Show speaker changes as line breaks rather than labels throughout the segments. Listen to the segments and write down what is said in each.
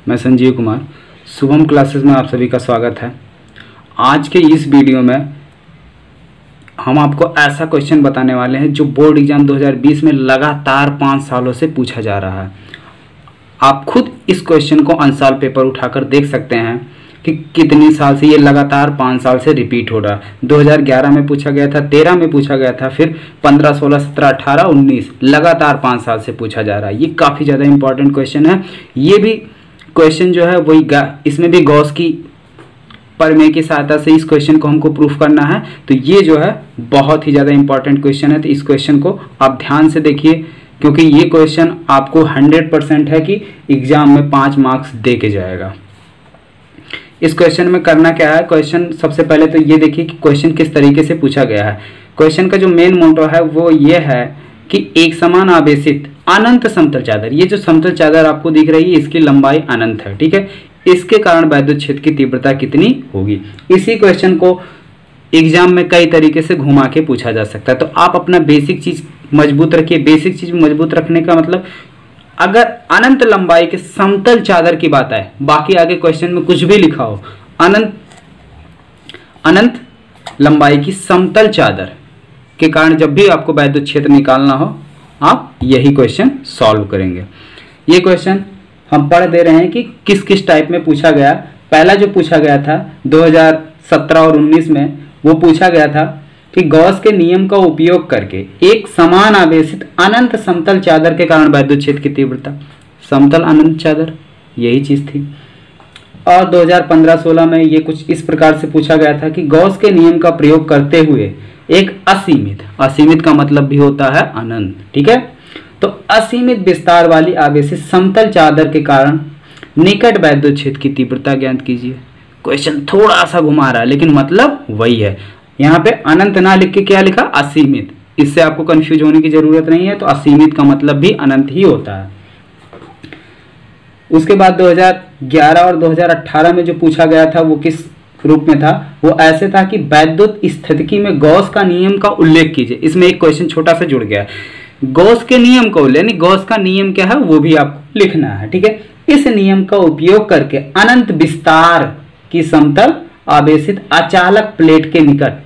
मैं संजीव कुमार, शुभम क्लासेस में आप सभी का स्वागत है। आज के इस वीडियो में हम आपको ऐसा क्वेश्चन बताने वाले हैं जो बोर्ड एग्जाम 2020 में लगातार 5 सालों से पूछा जा रहा है। आप खुद इस क्वेश्चन को अनसॉल्व पेपर उठाकर देख सकते हैं कि कितने साल से ये लगातार 5 साल से रिपीट हो रहा है। 2011 में पूछा गया था, 13 में पूछा गया था, फिर 15, 16, 17, 18, 19 लगातार 5 साल से पूछा जा रहा है। ये काफ़ी ज़्यादा इंपॉर्टेंट क्वेश्चन है। ये भी क्वेश्चन जो है वही इसमें भी गॉस की प्रमेय की सहायता से इस क्वेश्चन को हमको प्रूफ करना है। तो ये जो है बहुत ही ज़्यादा इंपॉर्टेंट क्वेश्चन है। तो इस क्वेश्चन को आप ध्यान से देखिए, क्योंकि ये क्वेश्चन आपको 100% है कि एग्जाम में 5 मार्क्स दे के जाएगा। इस क्वेश्चन में करना क्या है, क्वेश्चन सबसे पहले तो ये देखिए कि क्वेश्चन किस तरीके से पूछा गया है। क्वेश्चन का जो मेन मोटो है वो ये है कि एक समान आवेशित अनंत समतल चादर, ये जो समतल चादर आपको दिख रही है इसकी लंबाई अनंत है, ठीक है। इसके कारण वैद्युत क्षेत्र की तीव्रता कितनी होगी। इसी क्वेश्चन को एग्जाम में कई तरीके से घुमा के पूछा जा सकता है। तो आप अपना बेसिक चीज मजबूत रखिए। बेसिक चीज मजबूत रखने का मतलब, अगर अनंत लंबाई के समतल चादर की बात है, बाकी आगे क्वेश्चन में कुछ भी लिखा हो, अनंत लंबाई की समतल चादर के कारण जब भी आपको वैद्युत क्षेत्र निकालना हो, आप यही क्वेश्चन सॉल्व करेंगे। ये क्वेश्चन हम पढ़ दे रहे हैं कि किस किस टाइप में पूछा गया। पहला जो पूछा गया था 2017 और 19 में, वो पूछा गया था कि गॉस के नियम का उपयोग करके एक समान आवेशित अनंत समतल चादर के कारण वैद्युत क्षेत्र की तीव्रता, समतल अनंत चादर, यही चीज थी। और 2015-16 में ये कुछ इस प्रकार से पूछा गया था कि गॉस के नियम का प्रयोग करते हुए एक असीमित का मतलब भी होता है अनंत, ठीक है। तो असीमित विस्तार वाली आवेशित समतल चादर के कारण निकट वैद्युत क्षेत्र की तीव्रता ज्ञात कीजिए। क्वेश्चन थोड़ा सा घुमा रहा है लेकिन मतलब वही है। यहाँ पे अनंत ना लिख के क्या लिखा, असीमित। इससे आपको कंफ्यूज होने की जरूरत नहीं है। तो असीमित का मतलब भी अनंत ही होता है। उसके बाद 2011 और 2018 में जो पूछा गया था वो किस रूप में था, वो ऐसे था कि वैद्युत स्थितिकी में गॉस का नियम का उल्लेख कीजिए। इसमें एक क्वेश्चन छोटा सा जुड़ गया है। गॉस के नियम का उल्लेख, यानी गॉस का नियम क्या है वो भी आपको लिखना है, ठीक है। इस नियम का उपयोग करके अनंत विस्तार की समतल आवेशित अचालक प्लेट के निकट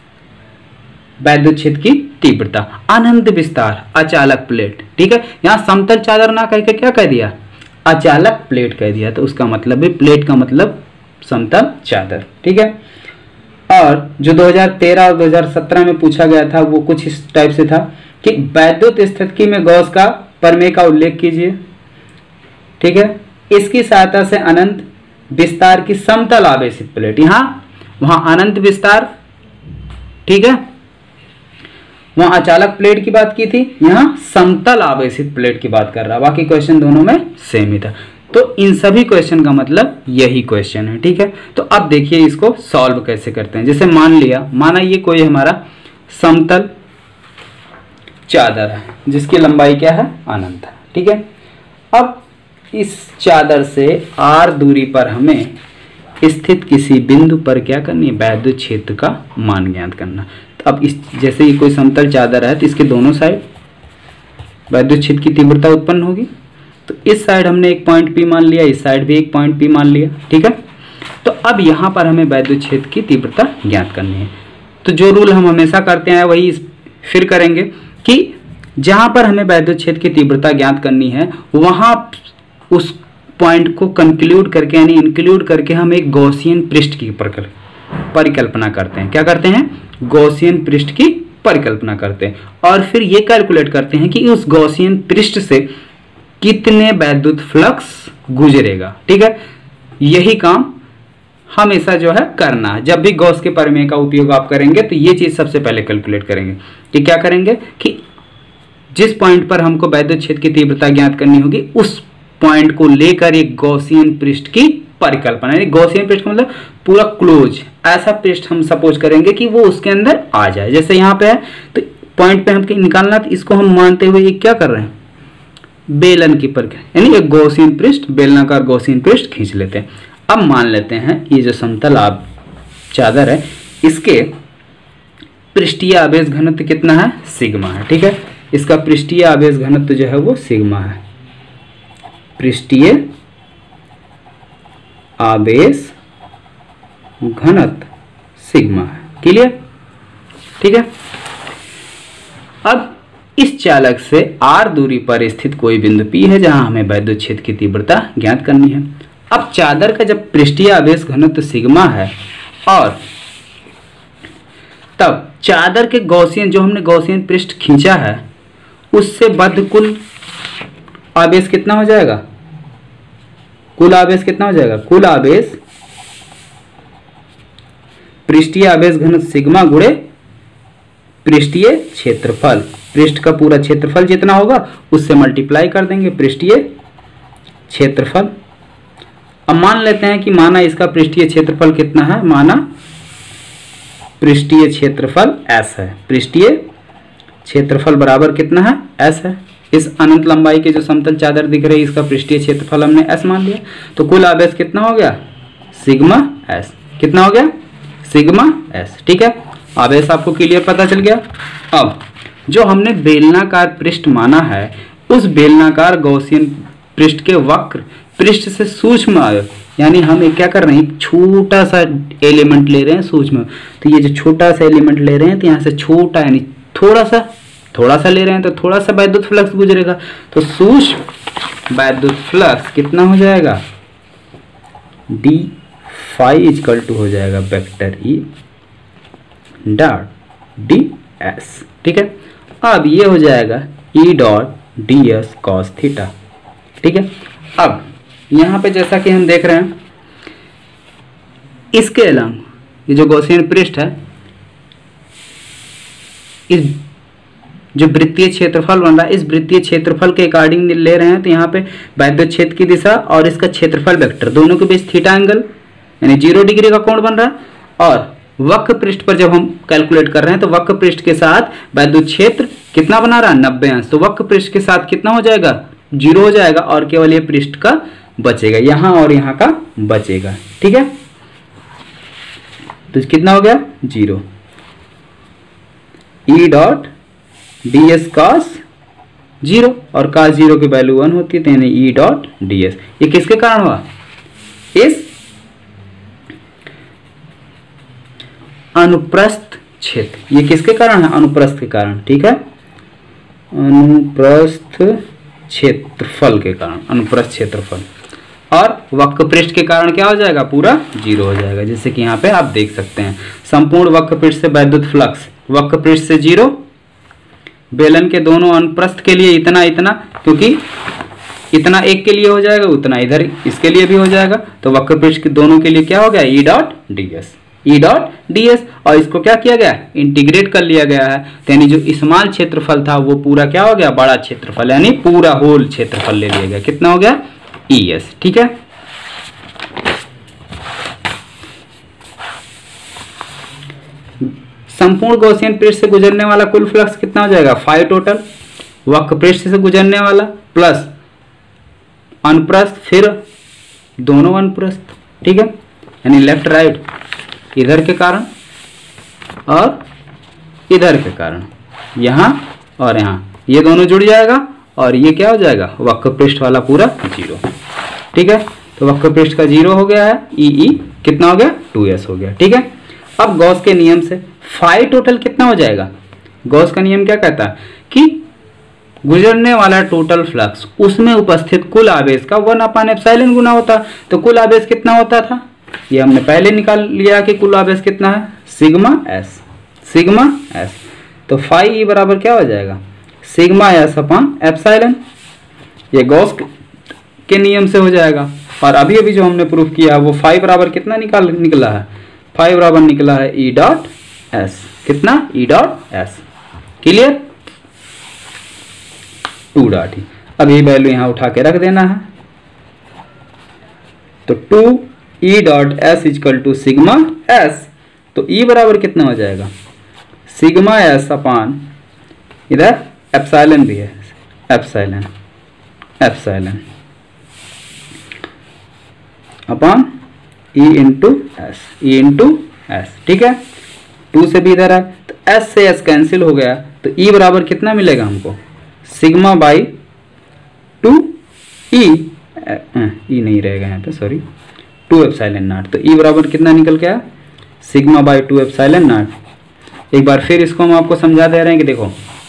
वैद्युत क्षेत्र की तीव्रता, अनंत विस्तार अचालक प्लेट, ठीक है। यहां समतल चादर ना कह के क्या कह दिया, अचालक प्लेट कह दिया। तो उसका मतलब भी, प्लेट का मतलब समतल चादर, ठीक है। और जो 2013 और 2017 में पूछा गया था वो कुछ इस टाइप से था कि वैद्युत स्थितिकी में गॉस का प्रमेय का उल्लेख कीजिए, ठीक है। इसकी सहायता से अनंत विस्तार की समतल आवेशित प्लेट, वहां अनंत विस्तार, ठीक है, वहां अचालक प्लेट की बात की थी, यहां समतल आवेशित प्लेट की बात कर रहा। बाकी क्वेश्चन दोनों में सेम ही था। तो इन सभी क्वेश्चन का मतलब यही क्वेश्चन है, ठीक है। तो अब देखिए इसको सॉल्व कैसे करते हैं। जैसे माना ये कोई हमारा समतल चादर है जिसकी लंबाई क्या है, अनंत है, ठीक है। अब इस चादर से r दूरी पर हमें स्थित किसी बिंदु पर क्या करनी है, वैद्युत क्षेत्र का मान ज्ञात करना। तो अब इस जैसे ये कोई समतल चादर है तो इसके दोनों साइड वैद्युत क्षेत्र की तीव्रता उत्पन्न होगी। तो इस साइड हमने एक पॉइंट P मान लिया, इस साइड भी एक पॉइंट P मान लिया, ठीक है। तो अब यहाँ पर हमें वैद्युत क्षेत्र की तीव्रता ज्ञात करनी है। तो जो रूल हम हमेशा करते हैं वही फिर करेंगे कि जहां पर हमें वैद्युत क्षेत्र की तीव्रता ज्ञात करनी है वहां उस पॉइंट को कंक्लूड करके, यानी इंक्लूड करके हम एक गॉसियन पृष्ठ की परिकल्पना करते हैं। क्या करते हैं, गॉसियन पृष्ठ की परिकल्पना करते हैं और फिर ये कैलकुलेट करते हैं कि उस गॉसियन पृष्ठ से कितने वैद्युत फ्लक्स गुजरेगा, ठीक है। यही काम हमेशा जो है करना है। जब भी गॉस के प्रमेय का उपयोग आप करेंगे तो ये चीज सबसे पहले कैलकुलेट करेंगे कि क्या करेंगे कि जिस पॉइंट पर हमको वैद्युत क्षेत्र की तीव्रता ज्ञात करनी होगी उस पॉइंट को लेकर एक गॉसियन पृष्ठ की परिकल्पना, यानी गॉसियन पृष्ठ मतलब पूरा क्लोज ऐसा पृष्ठ हम सपोज करेंगे कि वो उसके अंदर आ जाए। जैसे यहाँ पे है तो पॉइंट पे हमको निकालना, तो इसको हम मानते हुए ये क्या कर रहे हैं, बेलन की परिकल्पना, यानी एक गॉसियन पृष्ठ, बेलनाकार गॉसियन पृष्ठ खींच लेते हैं। अब मान लेते हैं ये जो समतल चादर है इसके पृष्ठीय आवेश घनत्व कितना है, सिग्मा है, ठीक है। इसका पृष्ठीय आवेश घनत्व जो है वो सिग्मा है। पृष्ठीय आवेश घनत्व सिग्मा है। क्लियर? ठीक है। अब इस चालक से r दूरी पर स्थित कोई बिंदु P है जहां हमें वैद्युत क्षेत्र की तीव्रता ज्ञात करनी है। अब चादर का जब पृष्ठीय आवेश घनत्व सिग्मा है और तब चादर के गॉसियन, जो हमने गॉसियन पृष्ठ खींचा है, उससे बद्ध कुल आवेश कितना हो जाएगा? कुल आवेश कितना हो जाएगा? कुल आवेश पृष्ठीय आवेश घनत्व सिग्मा गुणे पृष्ठीय क्षेत्रफल, पृष्ठ का पूरा क्षेत्रफल जितना होगा उससे मल्टीप्लाई कर देंगे पृष्ठीय क्षेत्रफल। अब मान लेते हैं कि माना इसका पृष्ठीय क्षेत्रफल कितना है, माना पृष्ठीय क्षेत्रफल S है। पृष्ठीय क्षेत्रफल बराबर कितना है? S है। इस अनंत लंबाई के जो समतल चादर दिख रही है इसका पृष्ठीय क्षेत्रफल हमने S मान लिया, तो कुल आवेश कितना हो गया? Sigma S। कितना हो गया? Sigma S। ठीक है, आवेश आपको क्लियर पता चल गया। अब जो हमने बेलनाकार पृष्ठ माना है, उस बेलनाकार गॉसियन पृष्ठ के वक्र पृष्ठ से सूक्ष्म आवेश, यानी हम एक क्या कर रहे हैं, छोटा सा एलिमेंट ले रहे हैं सूक्ष्म, तो ये जो छोटा सा एलिमेंट ले रहे हैं तो यहाँ से छोटा यानी थोड़ा सा ले रहे हैं तो थोड़ा सा वैद्युत फ्लक्स गुजरेगा, तो सूक्ष्म वैद्युत फ्लक्स कितना हो जाएगा? डी फाई इक्वल टू हो जाएगा vector E dot D S. ठीक है, अब ये हो जाएगा E dot D S cos theta. ठीक है, अब यहाँ पे जैसा कि हम देख रहे हैं, इसके अलावा ये जो गॉसियन पृष्ठ है, इस जो वृत्तीय क्षेत्रफल बन रहा है, इस वृत्तीय क्षेत्रफल के अकॉर्डिंग ले रहे हैं, तो यहाँ पे वैद्युत क्षेत्र की दिशा और इसका क्षेत्रफल वेक्टर दोनों के बीच थीटा एंगल यानी 0 डिग्री का कोण बन रहा है। और वक्र पृष्ठ पर जब हम कैलकुलेट कर रहे हैं तो वक्र पृष्ठ के साथ वैद्युत क्षेत्र कितना बना रहा है? 90 अंश। तो वक्र पृष्ठ के साथ कितना हो जाएगा? 0 हो जाएगा और केवल ये पृष्ठ का बचेगा, यहाँ और यहाँ का बचेगा। ठीक है, तो कितना हो गया? 0। E dot D S cos 0 और कॉस 0 की वैल्यू 1 होती है, तो यानी ई डॉट डी एस। ये किसके कारण हुआ? इस अनुप्रस्थ क्षेत्र। ये किसके कारण है? अनुप्रस्थ के कारण। ठीक है, अनुप्रस्थ क्षेत्रफल के कारण, अनुप्रस्थ क्षेत्रफल। और वक्र पृष्ठ के कारण क्या हो जाएगा? पूरा 0 हो जाएगा, जैसे कि यहाँ पे आप देख सकते हैं। संपूर्ण वक्र पृष्ठ से वैद्युत फ्लक्स वक्र पृष्ठ से 0, बेलन के दोनों अनुप्रस्थ के लिए इतना इतना, क्योंकि इतना एक के लिए हो जाएगा, उतना इधर इसके लिए भी हो जाएगा, तो वक्र पृष्ठ के दोनों के लिए क्या हो गया? E dot D S, E dot D S. और इसको क्या किया गया? इंटीग्रेट कर लिया गया है, यानी जो स्मॉल क्षेत्रफल था वो पूरा क्या हो गया? बड़ा क्षेत्रफल, यानी पूरा होल क्षेत्रफल ले लिया गया। कितना हो गया? E S. ठीक है, संपूर्ण गॉसियन पृष्ठ से गुजरने वाला कुल फ्लक्स कितना हो जाएगा? 5 टोटल। वक्र पृष्ठ से गुजरने वाला प्लस अनुप्रस्थ, फिर दोनों अनुप्रस्थ। ठीक है, यानी लेफ्ट राइट, इधर के कारण और इधर के कारण, यहाँ और यहाँ, ये दोनों जुड़ जाएगा और ये क्या हो जाएगा? वक्र पृष्ठ वाला पूरा 0। ठीक है, तो वक्र पृष्ठ का 0 हो गया है, ई कितना हो गया? 2s हो गया। ठीक है, अब गॉस के नियम से फाई टोटल कितना हो जाएगा? गॉस का नियम क्या कहता है कि गुजरने वाला टोटल फ्लक्स उसमें उपस्थित कुल आवेश का 1/ε गुना होता। तो कुल आवेश कितना होता था? ये हमने पहले निकाल लिया कि कुल आवेश कितना है? Sigma S, sigma S. तो फाई ई बराबर क्या हो जाएगा? Sigma S upon epsilon. ये गॉस के नियम से हो जाएगा। और अभी अभी जो हमने प्रूफ किया वो फाई बराबर कितना निकला है? फाई बराबर निकला है ई डॉट एस। कितना? E dot S. Clear? 2 dot ही। अब ये वैल्यू यहाँ उठा के रख देना है, तो 2 E dot S equal to sigma S. तो ई बराबर कितना हो जाएगा? सिग्मा एस अपान, इधर एप्सिलॉन भी है, epsilon epsilon upon E into S, E into S. ठीक है, 2 से भी इधर है तो एस से एस कैंसिल हो गया, तो ई बराबर कितना मिलेगा हमको? सिग्मा बाई 2 ई नहीं रहेगा यहाँ पे, सॉरी, 2 एप्सिलॉन नॉट। तो ई बराबर कितना निकल के आया, सिग्मा बाई 2 एप्सिलॉन नॉट। एक बार फिर इसको हम आपको समझा दे रहे हैं कि देखो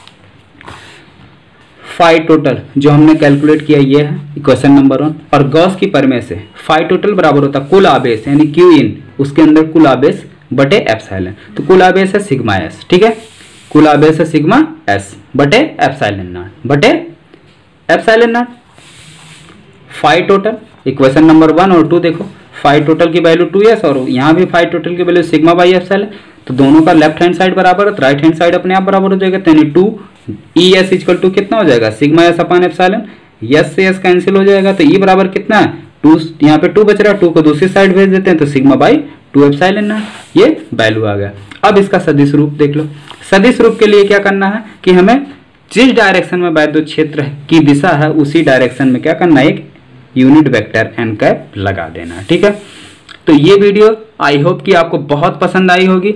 फाई टोटल जो हमने कैलकुलेट किया ये है इक्वेशन नंबर 1, और गॉस की प्रमेय से फाई टोटल बराबर होता है कुल आवेश यानी क्यू इन, उसके अंदर कुल आवेश बटे एप्सिलॉन। तो कुल आवेश है सिग्मा एस, ठीक है, कुल आवेश है सिग्मा एस बटे एप्सिलॉन नॉट बटे epsilon naught. Phi total equation number 1 और 2 देखो, फाई टोटल की वैल्यू 2s और यहाँ भी फाई टोटल की वैल्यू सिग्मा बाई एप्सिलॉन। तो दोनों का लेफ्ट हैंड साइड बराबर है तो राइट हैंड साइड अपने आप बराबर हो जाएगा। तो यानी 2 ES इक्वल टू कितना हो जाएगा, sigma S upon epsilon. S से एस कैंसिल हो जाएगा तो ई बराबर कितना है 2, यहाँ पे 2 बच रहा है, 2 को दूसरी साइड भेज देते हैं तो सिग्मा बाई 2 एप्सिलॉन नॉट, ये वैल्यू आ गया। अब इसका सदिश रूप देख लो। सदिश रूप के लिए क्या करना है कि हमें जिस डायरेक्शन में वैद्युत क्षेत्र की दिशा है उसी डायरेक्शन में क्या करना है, एक यूनिट वेक्टर एन कैप लगा देना, ठीक है। तो ये वीडियो आई होप कि आपको बहुत पसंद आई होगी।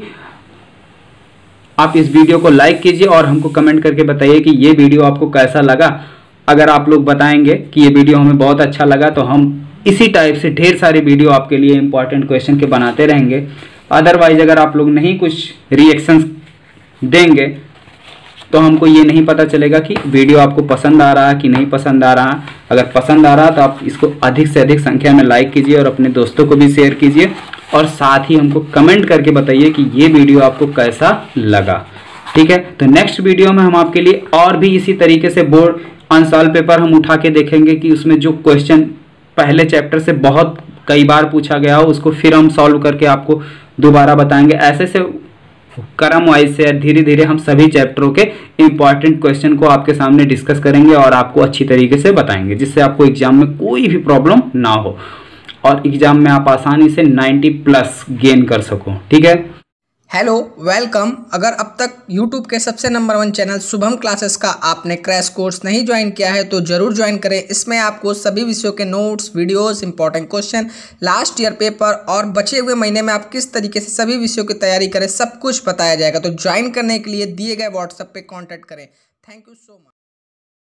आप इस वीडियो को लाइक कीजिए और हमको कमेंट करके बताइए कि ये वीडियो आपको कैसा लगा। अगर आप लोग बताएंगे कि ये वीडियो हमें बहुत अच्छा लगा तो हम इसी टाइप से ढेर सारे वीडियो आपके लिए इंपॉर्टेंट क्वेश्चन के बनाते रहेंगे। अदरवाइज अगर आप लोग नहीं कुछ रिएक्शंस देंगे तो हमको ये नहीं पता चलेगा कि वीडियो आपको पसंद आ रहा है कि नहीं पसंद आ रहा। अगर पसंद आ रहा तो आप इसको अधिक से अधिक संख्या में लाइक कीजिए और अपने दोस्तों को भी शेयर कीजिए, और साथ ही हमको कमेंट करके बताइए कि ये वीडियो आपको कैसा लगा, ठीक है। तो नेक्स्ट वीडियो में हम आपके लिए और भी इसी तरीके से बोर्ड अनसॉल्व पेपर हम उठा के देखेंगे कि उसमें जो क्वेश्चन पहले चैप्टर से बहुत कई बार पूछा गया हो उसको फिर हम सॉल्व करके आपको दोबारा बताएंगे। ऐसे से क्रम वाइज से धीरे धीरे हम सभी चैप्टरों के इंपॉर्टेंट क्वेश्चन को आपके सामने डिस्कस करेंगे और आपको अच्छी तरीके से बताएंगे, जिससे आपको एग्जाम में कोई भी प्रॉब्लम ना हो और एग्जाम में आप आसानी से 90+ गेन कर सको, ठीक है।
Hello, welcome. अगर अब तक YouTube के सबसे नंबर 1 चैनल शुभम क्लासेस का आपने क्रैश कोर्स नहीं ज्वाइन किया है तो जरूर ज्वाइन करें। इसमें आपको सभी विषयों के notes, videos, important question, last year paper और बचे हुए महीने में आप किस तरीके से सभी विषयों की तैयारी करें सब कुछ बताया जाएगा। तो ज्वाइन करने के लिए दिए गए व्हाट्सएप पे कॉन्टैक्ट करें। Thank you so much.